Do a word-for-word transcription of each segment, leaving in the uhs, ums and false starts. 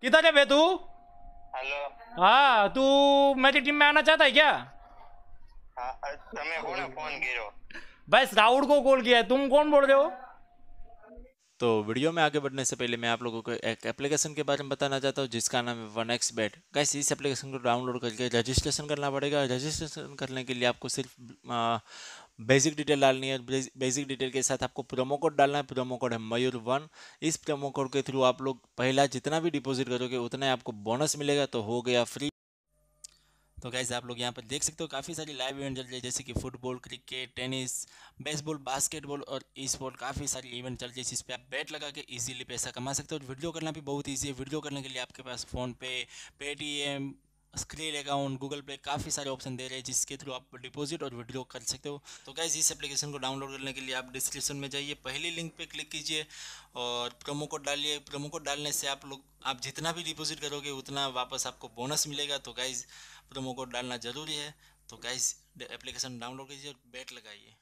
किधर है बे तू? हेलो। हाँ तू मेरी टीम में आना चाहता है क्या? हाँ, तमे कोने फोन किया? भाई श्राउड को कॉल किया है, तुम कौन बोल रहे हो? तो वीडियो में आगे बढ़ने से पहले मैं आप लोगों को एक एप्लीकेशन के बारे में बताना चाहता हूँ जिसका नाम है वन एक्स बेट। गाइस इस एप्लीकेशन को डाउनलोड करके रजिस्ट्रेशन करना पड़ेगा। रजिस्ट्रेशन करने के लिए आपको सिर्फ बेसिक डिटेल डालनी है। बेसिक डिटेल के साथ आपको प्रोमो कोड डालना है। प्रोमो कोड है मयूर वन। इस प्रोमो कोड के थ्रू आप लोग पहला जितना भी डिपॉजिट करोगे उतना ही आपको बोनस मिलेगा, तो हो गया फ्री। तो गाइस आप लोग यहाँ पर देख सकते हो काफ़ी सारी लाइव इवेंट चल रही है, जैसे कि football, cricket, tennis, baseball, basketball और ई स्पोर्ट। काफ़ी सारी इवेंट चल रही है जिस पे आप बैट लगा के इजीली पैसा कमा सकते हो। वीडियो करना भी बहुत ईजी है। वीडियो करने के लिए आपके पास PhonePe, Paytm, screen account, Google Pay काफ़ी सारे ऑप्शन दे रहे हैं जिसके थ्रू आप डिपॉजिट और विड्रॉ कर सकते हो। तो गाइस इस एप्लीकेशन को डाउनलोड करने के लिए आप डिस्क्रिप्शन में जाइए, पहली लिंक पे क्लिक कीजिए और प्रोमो कोड डालिए। प्रोमो कोड डालने से आप लोग आप जितना भी डिपॉजिट करोगे उतना वापस आपको बोनस मिलेगा। तो गाइस प्रोमो कोड डालना जरूरी है। तो गाइस एप्लीकेशन डाउनलोड कीजिए और बैट लगाइए।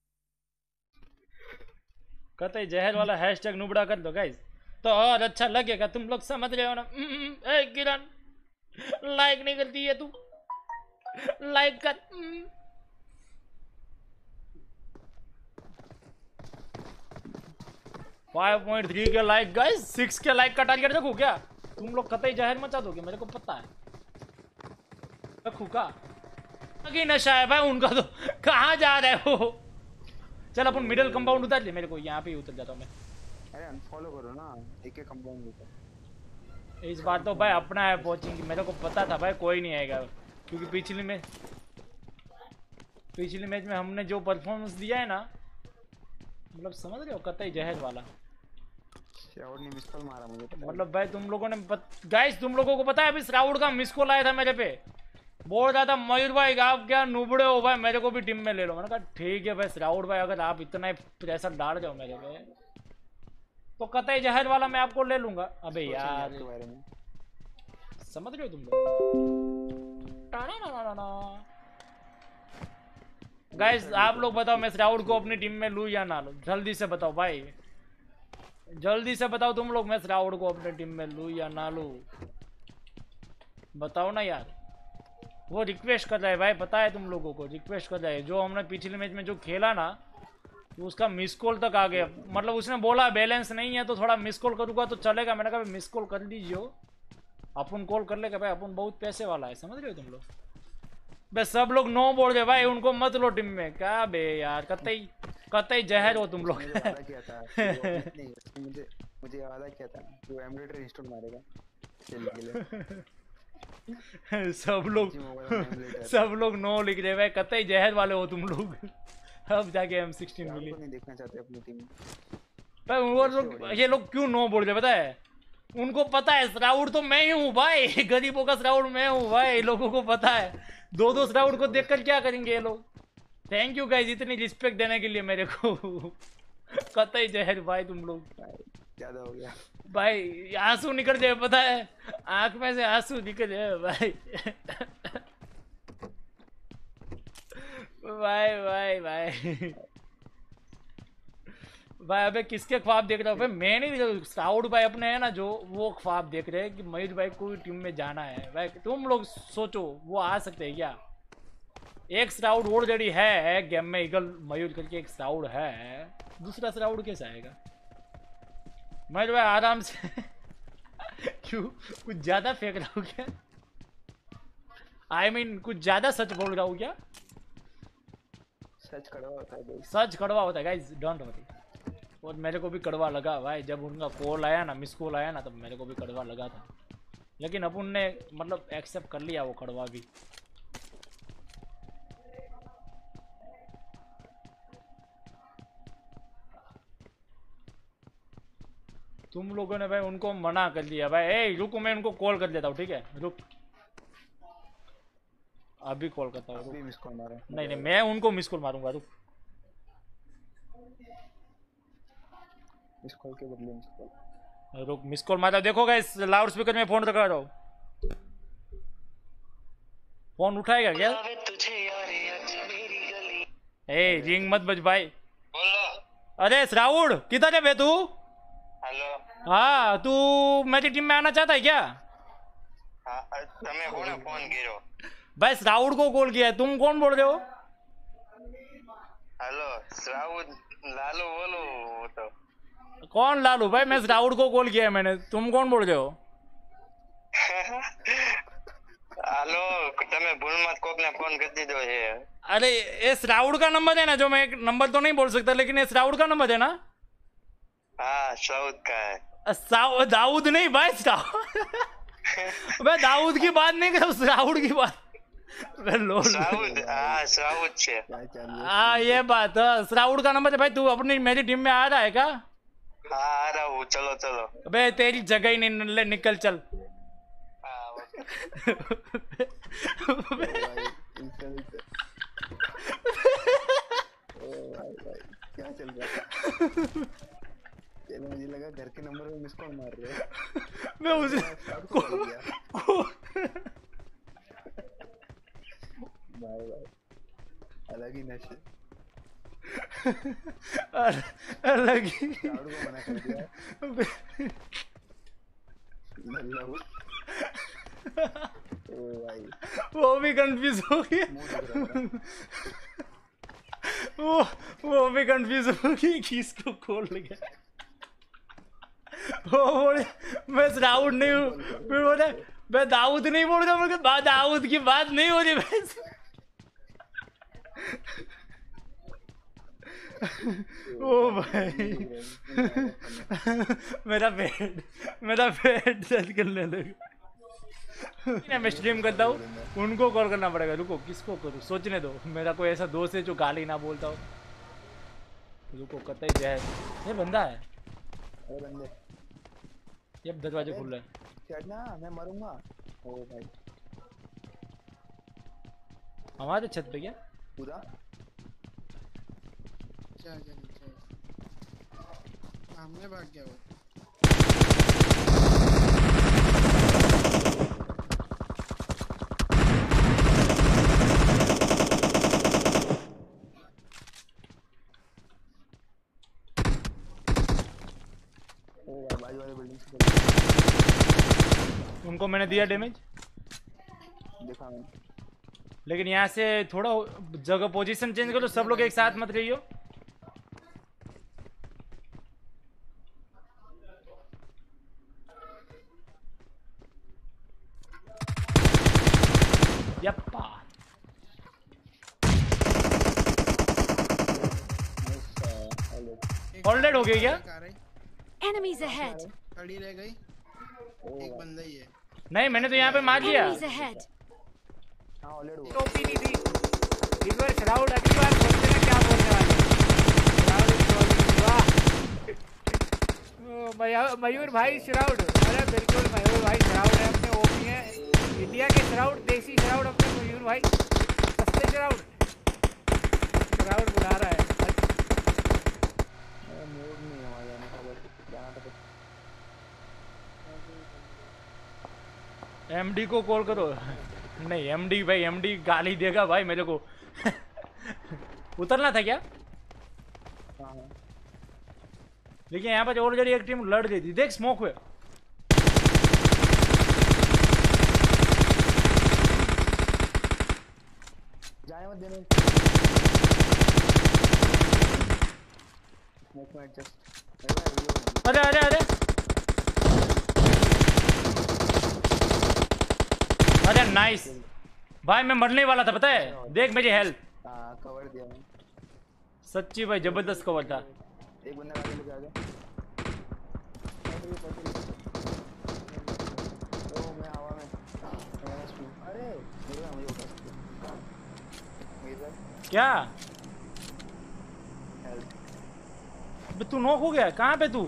कहते जहर वाला हैशटैग नुबड़ा कर दो गाइस, तो और अच्छा लगेगा। तुम लोग समझ रहे हो ना? ए किरण, लाइक नहीं करती है तू, लाइक कर। फाइव पॉइंट थ्री के लाइक गाइस, सिक्स के लाइक का टारगेट रखूं क्या? तुम लोग कतई जहर मचा दोगे, मेरे को पता है। रखूं का कि नशा है भाई उनका, तो कहाँ जा रहे हो? चल अपन मिडिल कंपाउंड उतार ले, मेरे को यहाँ पे उतर जाता हूँ मैं। अरे अनफॉलो करो ना, एक एक कंपाउंड उतार। इस बार तो भाई अपना है पहुंचेंगे, मेरे को पता था भाई कोई नहीं आएगा, क्योंकि पिछली में पिछली मैच में हमने जो परफॉर्मेंस दिया है ना, मतलब समझ रहे हो, कतई जहर वाला। श्राउड ने मिस कॉल मारा मुझे, मतलब भाई तुम लोगों ने बत... गाइस तुम लोगों को पता है अभी श्राउड का मिस कॉल आया था मेरे पे, बोल रहा था मयूर भाई आप क्या नुबड़े हो भाई, मेरे को भी टीम में ले लो। मैंने कहा ठीक है भाई श्राउड भाई, अगर आप इतना ही प्रेशर डाल रहे हो मेरे पे तो कतई जहर वाला मैं आपको ले लूंगा। अबे यार समझ रहे हो तुम लोग? गाइस आप लोग बताओ मैं श्राउड को अपनी टीम में लूं या ना लूं, जल्दी से बताओ भाई, जल्दी से बताओ तुम लोग, मैं श्राउड को अपनी टीम में लूं या ना लूं, बताओ ना यार। वो रिक्वेस्ट कर रहा है भाई, पता है तुम लोगों को, रिक्वेस्ट कर रहा है। जो हमने पिछले मैच में जो खेला ना, तो उसका मिस कॉल तक आ गया। मतलब उसने बोला बैलेंस नहीं है तो थोड़ा मिस कॉल करूंगा तो चलेगा। मैंने कहा मिस कॉल कर दीजिए, अपन कॉल कर लेगा भाई, अपन बहुत पैसे वाला है, समझ रहे हो तुम लोग? बस सब लोग नो बोल रहे भाई, उनको मत लो टीम में। क्या बे यार, कतई कतई जहर हो तुम लोग। मुझे मुझे वादा किया था वो एमुलेटर इंस्टॉल मारेगा खेलने के लिए। सब लोग सब लोग नो लिख रहे भाई, कतई जहर वाले हो तुम लोग। अब जाके एम सिक्सटीन मिली। नहीं देखना चाहते अपनी टीम भाई वो लोग, ये लोग क्यों नो बोल रहे पता है? उनको पता है श्राउड तो मैं ही हूँ भाई, गरीबों का श्राउड मैं हूँ भाई, लोगों को पता है। दो दो श्राउड को देखकर क्या करेंगे ये लोग? थैंक यू गाइस इतनी रिस्पेक्ट देने के लिए मेरे को। कतई जहर भाई तुम लोग, ज्यादा हो गया भाई। आंसू निकल जाए पता है, आंख में से आंसू निकल जाए भाई। भाई भाई भाई भाई अबे किसके ख्वाब देख रहे हो भाई? मैं नहीं, श्राउड भाई अपने है ना जो, वो ख्वाब देख रहे हैं कि मयूर भाई को टीम में जाना है। भाई तुम लोग सोचो वो आ सकते हैं क्या? एक श्राउड ऑलरेडी है गेम में, ईगल मयूर करके एक श्राउड है, दूसरा श्राउड कैसे आएगा? मयूर भाई आराम से। क्यों कुछ ज्यादा फेंक रहा हूँ क्या? आई I मीन mean, कुछ ज्यादा सच बोल रहा हूँ क्या? सच कड़वा होता है, सच कड़वा होता है गाइस, डोंट वरी। और मेरे को भी कड़वा लगा भाई, जब उनका कॉल आया ना, मिस कॉल आया ना, तब मेरे को भी कड़वा लगा था। लेकिन अपन ने मतलब एक्सेप्ट कर लिया वो कड़वा भी। तुम लोगों ने भाई उनको मना कर दिया भाई। ए रुको, मैं उनको कॉल कर देता हूँ, ठीक है? रुक, अभी कॉल करता हूँ। अभी मिस कॉल मारा? नहीं नहीं, मैं उनको मिस कॉल मारूंगा, रुक। मिस कॉल के बदले मिस कॉल, रुक, मिस कॉल मारा। देखो गाइस लाउड स्पीकर में फोन रखा रहा हूँ, फोन उठाएगा क्या? ए रिंग मत बज भाई। बोलो। अरे श्राउड किधर है बे तू? हेलो। हाँ तू मेरी टीम में आना चाहता है क्या? હા અ, તમે કોને ફોન કર્યો? भाई श्राउड को कॉल किया है, तुम कौन बोल रहे हो? હાલો શ્રાવણ લાલુ બોલું હું તો. कौन लालू? भाई मैं श्राउड को कॉल किया है मैंने, तुम कौन बोल रहे हो? હાલો તમે ભૂલમાં જ કોકને ફોન કરી દીધો છે. अरे ये श्राउड का नंबर है ना, जो मैं एक नंबर तो नहीं बोल सकता लेकिन ये श्राउड का नंबर है ना? હા સાઉથ का है. अ, साउ- दाऊद नहीं भाई, श्राउड मैं दाऊद की बात नहीं कर रहा हूँ, श्राउड की बात। मैं लो સાઉથ હા સાઉથ છે. क्या चल हाँ ये बात है, श्राउड का नंबर है भाई। तू अपनी मेरी टीम में आ रहा है क्या? હા આ રહું ચલો चलो. अबे तेरी जगह ही नहीं, ले निकल चल। હા ઓકે. भाई इंस्टेंट ओ भाई भाई क्या चल रहा है? चलो मुझे लगा घर के नंबर में मिस कॉल मार रहे हो। मैं उसे को भाई भाई अलग ही नशे अलग ही झाड़ू को मना कर दिया लल्ला वो। ओ भाई वो भी कंफ्यूज हो गया, मुंह लग रहा है। वो वो भी कंफ्यूज हो गई कि इसको खोल गया। वो बोले मैं दाऊद नहीं हूँ, फिर बोले मैं दाऊद नहीं बोल रहा, मैं कहा, दाऊद की बात नहीं हो रही भाई। ओ भाई मेरा पेट मेरा पेट दर्द करने लगा। मैं स्ट्रीम करता हूँ, उनको कॉल करना पड़ेगा। रुको किसको करूँ, सोचने दो। मेरा कोई ऐसा दोस्त है जो गाली ना बोलता हो। रुको कतई जाए, ये बंदा है। अरे बंदे ये दरवाजे खुल रहे हैं। चढ़ना मैं मरूंगा। ओ भाई हमारे छत पे क्या? पूरा चल चल चल सामने भाग गया वो। ओ भाई बाजू वाले बिल्डिंग से उनको मैंने दिया डैमेज, देखा मैंने। लेकिन यहाँ से थोड़ा जगह पोजीशन चेंज करो, सब लोग एक साथ मत रहियो। यप्पा ऑलरेडी हो गया क्या? Enemies ahead! खड़ी रह गई, एक बंदा ही है। नहीं मैंने तो यहाँ पे मार दिया। Enemies ahead! हाँ ऑलरेडी टोपी नहीं थी इस बार। श्राउड अगली बार बोलते ना क्या बोलने वाले। श्राउड वाह ओ, मया- मयूर भाई श्राउड, अरे बिल्कुल मयूर भाई श्राउड है अपने, ओपी है इंडिया के श्राउड, देसी श्राउड अपने मयूर भाई, सस्ते श्राउड। श्राउड बुला रहा है। मूड नहीं है वहाँ जाने का, बस जाना था। एमडी को कॉल करो। नहीं एमडी भाई, एमडी गाली देगा भाई मेरे को। उतरना था क्या? हाँ हाँ लेकिन यहाँ पर ऑलरेडी एक टीम लड़ गई थी। देख स्मोक हुए। जाए मत देने। स्मोक में एडजस्ट। अरे अरे अरे अरे नाइस भाई, मैं मरने वाला था पता है। देख मेरी हेल्थ। हाँ कवर दिया मैंने। सच्ची भाई जबरदस्त कवर था। एक बंदा आगे लेके आ गया। ओ मैं हवा में मैं स्पीड। अरे मेरे में मुझे ऊपर मेरा क्या हेल्प बे, तू नॉक हो गया? कहाँ पे तू?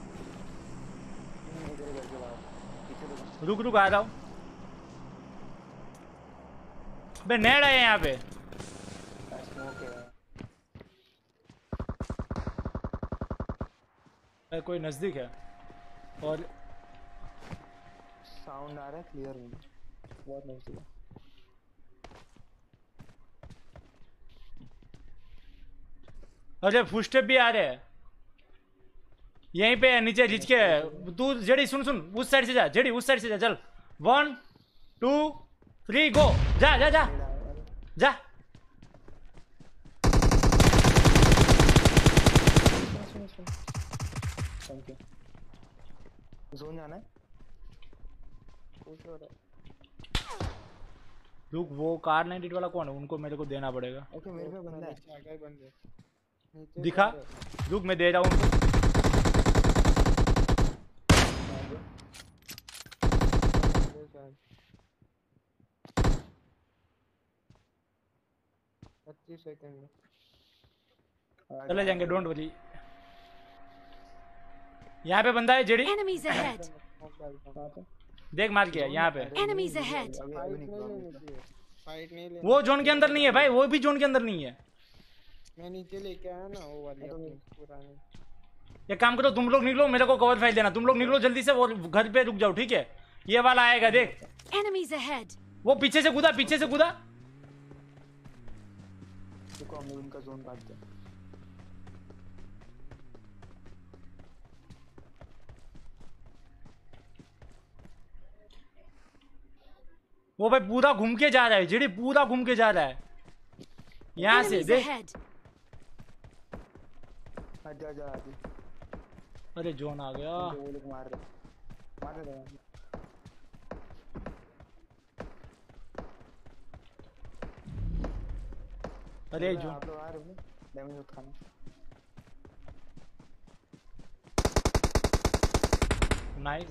इधर घर के बाहर पीछे तो रुक रुक आ रहा हूँ। बे नेड है यहाँ पे। स्मोक है। ए, कोई नजदीक है और साउंड आ रहा है क्लियर नहीं, बहुत नजदीक है। अरे फुटस्टेप भी आ रहे हैं। यहीं पे नीचे रिच के तू जेडी सुन सुन उस साइड से जा जेडी उस साइड से जा चल वन टू थ्री गो जा जा जा जा थैंक यू जोन जाना है रुक वो कार नाइनटी वाला कौन है उनको मेरे को देना पड़ेगा ओके मेरे पे बंदा है नीचे आ गए बंदे नीचे दिखा रुक मैं दे रहा हूँ उनको पच्चीस सेकंड चले जाएंगे डोंट वरी यहाँ पे बंदा है जेडी Enemies ahead. देख मार किया यहाँ पे Enemies ahead. फाइट नहीं लेनी वो जोन के अंदर नहीं है भाई वो भी जोन के अंदर नहीं है मैं नीचे लेके आया ना वो वाली अपनी पुरानी एक काम करो तुम लोग निकलो मेरे को कवर फाइल देना तुम लोग निकलो जल्दी से वो घर पे रुक जाओ ठीक है ये वाला आएगा देख Enemies ahead. वो पीछे से कूदा पीछे से कूदा देखो हम लोग उनका जोन काटते हैं वो भाई पूरा घूम के जा रहा है जेडी पूरा घूम के जा रहा है यहाँ से Enemies देख ahead. जा जा आदि अरे जोन आ गया वो लोग मार रहे मार रहे हैं अरे जोन आप लोग आ रहे हो ना डैमेज मत खाना नाइस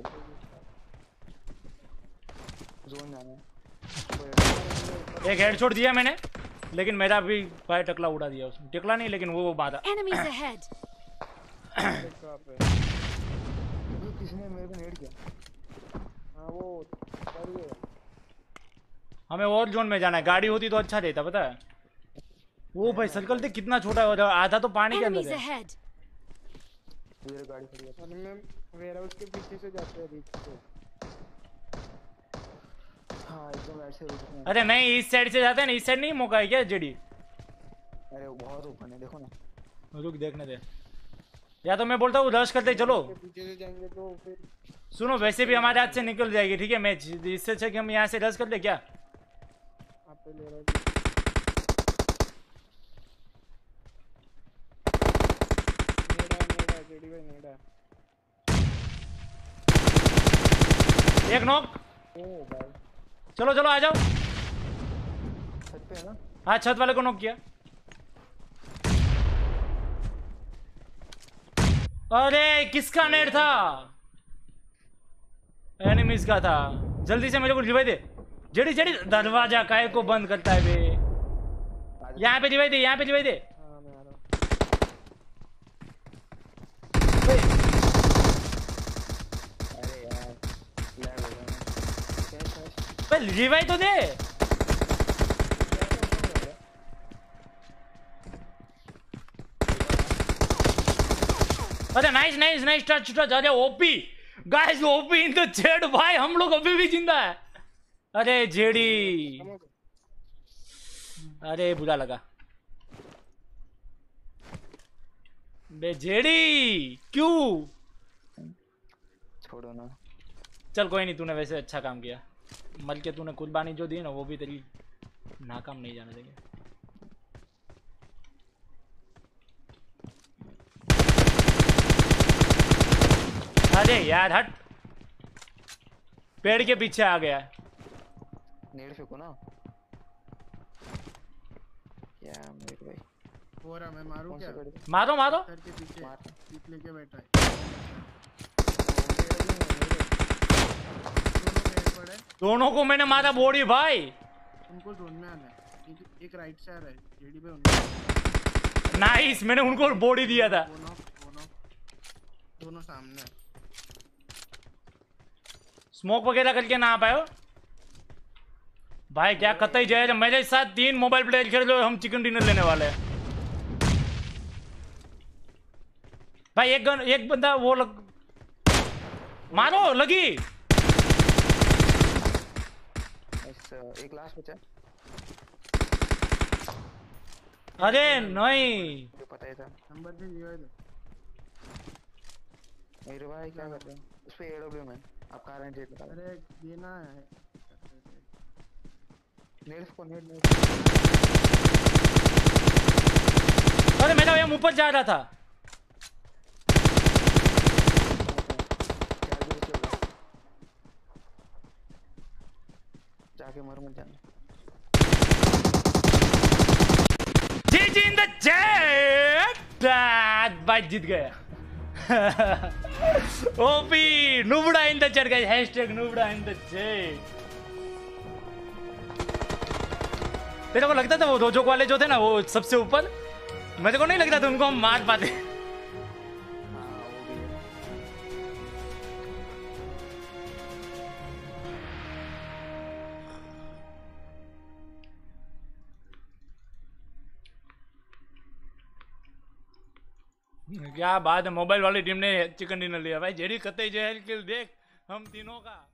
जोन जाना है एक हेडशॉट दिया मैंने लेकिन मेरा भी भाई टकला उड़ा दिया उसने टकला नहीं लेकिन वो मारा Enemies ahead. किसने मेरे को नेड किया हाँ वो करिए हमें और जोन में जाना है गाड़ी होती तो अच्छा रहता पता है वो भाई सर्कल देख कितना छोटा है और आधा तो पानी के अंदर Enemies है ahead. मेरे गाड़ी खड़ी है अरे मैं वेयर हाउस के पीछे से जाते हैं रीच से हाँ एकदम ऐसे रुक रहे हैं अरे नहीं इस साइड से जाते हैं ना इस साइड नहीं मौका है क्या जेडी अरे वो बहुत ओपन है देखो ना रुक देखने दे या तो मैं बोलता हूँ रश करते चलो के पीछे से जाएंगे तो फिर सुनो वैसे भी हमारे हाथ से निकल जाएगी ठीक है मैच इससे अच्छा कि हम यहाँ से रश कर ले क्या आप पे ले रहे हैं नेड़ा नेड़ा जेडी भाई नेड़ा एक नॉक ओ भाई चलो चलो आ जाओ छत पे है ना हाँ छत वाले को नॉक किया अरे किसका नेट था एनिमीज का था जल्दी से मेरे को रिवाइव दे जेडी जेडी दरवाजा काहे को बंद करता है बे यहाँ पे रिवाइव दे यहाँ पे रिवाइव दे हाँ मैं आ रहा हूँ अरे यार लैग हो गया कैश कैश भाई रिवाइव तो दे अरे nice nice nice touch touch अरे OP guys OP in the chat भाई हम लोग अभी भी जिंदा है अरे जेडी अरे बुरा लगा बे जेडी क्यों छोड़ो ना चल कोई नहीं तूने वैसे अच्छा काम किया मल के तूने कुर्बानी जो दी ना वो भी तेरी नाकाम नहीं जाने देंगे अरे यार हट पेड़ के पीछे आ गया नेड फेंको ना क्या मेरे भाई हो रहा मैं मारूं कौन क्या सा पेड़ मारो मारो सर के पीछे मार पीछे लेके बैठा है दोनों पेड़ पड़े दोनों को मैंने मारा बॉडी भाई उनको जोन में आना है एक, एक राइट से आ रहा है जेडी पे उनको नाइस मैंने उनको बॉडी दिया था दोनों दोनों दोनों सामने है। स्मोक वगैरह करके ना आ पाए हो भाई क्या कतई जाए मेरे साथ तीन मोबाइल प्लेयर खेल रहे हो हम चिकन डिनर लेने वाले हैं भाई एक गन एक बंदा वो लग मारो लगी इस एक लास्ट बचा अरे नहीं मुझे पता ही था नंबर भी दिया है मेरे भाई क्या कर रहे हैं उस पे एडब्ल्यू में आप कहाँ रेंज लगा रहे अरे देना है नेड्स को नेड नेड अरे मेरा भैया ऊपर जा रहा था। जाके मर मत जाना जी जी इन द चैट भाई जीत गया। ओपी नुबड़ा in the chat guys hashtag नुबड़ा इन द चैट। तेरे को लगता था वो रोजोक वाले जो थे ना वो सबसे ऊपर, मेरे को नहीं लगता था उनको हम मार पाते। क्या बात है, मोबाइल वाली टीम ने चिकन डिनर लिया भाई। जेडी कतई जो है किल देख हम तीनों का।